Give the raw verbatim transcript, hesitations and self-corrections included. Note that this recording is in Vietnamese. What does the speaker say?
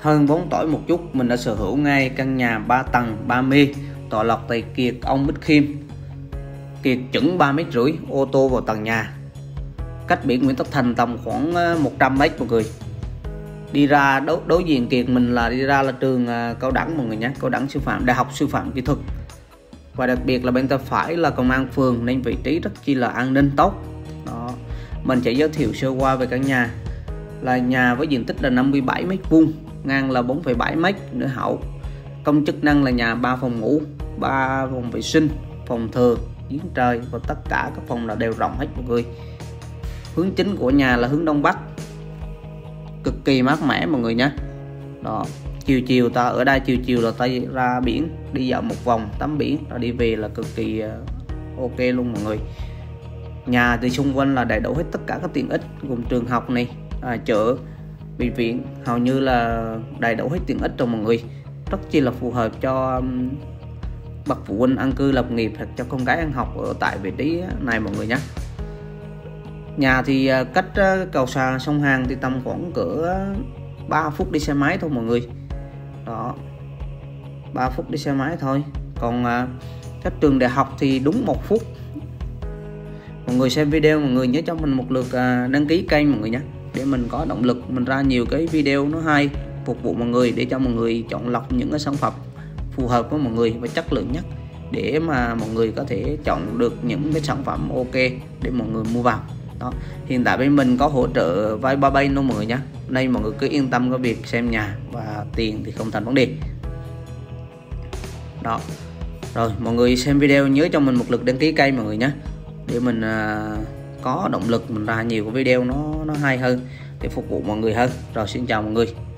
Hơn bốn tuổi một chút, mình đã sở hữu ngay căn nhà ba tầng ba mê tọa lạc tại Kiệt Ông Bích Khiêm. Kiệt chừng ba mét rưỡi, ô tô vào tầng nhà, cách biển Nguyễn Tất Thành tầm khoảng một trăm mét một người. Đi ra đối, đối diện Kiệt mình là đi ra là trường uh, cao đẳng mọi người nhé, cao đẳng sư phạm, đại học sư phạm kỹ thuật. Và đặc biệt là bên tay phải là công an phường, nên vị trí rất chi là an ninh tốt. Đó, mình sẽ giới thiệu sơ qua về căn nhà. Là nhà với diện tích là năm mươi bảy mét vuông, ngang là bốn phẩy bảy mét nữa hậu. Công chức năng là nhà ba phòng ngủ, ba phòng vệ sinh, phòng thờ, giếng trời và tất cả các phòng là đều rộng hết mọi người. Hướng chính của nhà là hướng đông bắc, cực kỳ mát mẻ mọi người nhé. Đó, chiều chiều ta ở đây chiều chiều là ta ra biển đi dạo một vòng tắm biển rồi đi về là cực kỳ ok luôn mọi người. Nhà thì xung quanh là đầy đủ hết tất cả các tiện ích gồm trường học này, à, chợ, bệnh viện, hầu như là đầy đủ hết tiện ích cho mọi người, rất chi là phù hợp cho bậc phụ huynh an cư lập nghiệp hoặc cho con gái ăn học ở tại vị trí này mọi người nhé. Nhà thì cách cầu xà sông Hàn thì tầm khoảng cỡ ba phút đi xe máy thôi mọi người. Đó, ba phút đi xe máy thôi. Còn các trường đại học thì đúng một phút. Mọi người xem video mọi người nhớ cho mình một lượt đăng ký kênh mọi người nhé, để mình có động lực mình ra nhiều cái video nó hay phục vụ mọi người, để cho mọi người chọn lọc những cái sản phẩm phù hợp với mọi người và chất lượng nhất, để mà mọi người có thể chọn được những cái sản phẩm ok để mọi người mua vào. Đó, hiện tại bên mình có hỗ trợ vay ba bay luôn mọi người nhé, nên mọi người cứ yên tâm cái việc xem nhà và tiền thì không thành vấn đề. Đó, rồi mọi người xem video nhớ cho mình một lượt đăng ký kênh mọi người nhé, để mình uh, có động lực mình ra nhiều cái video nó nó hay hơn để phục vụ mọi người hơn. Rồi xin chào mọi người.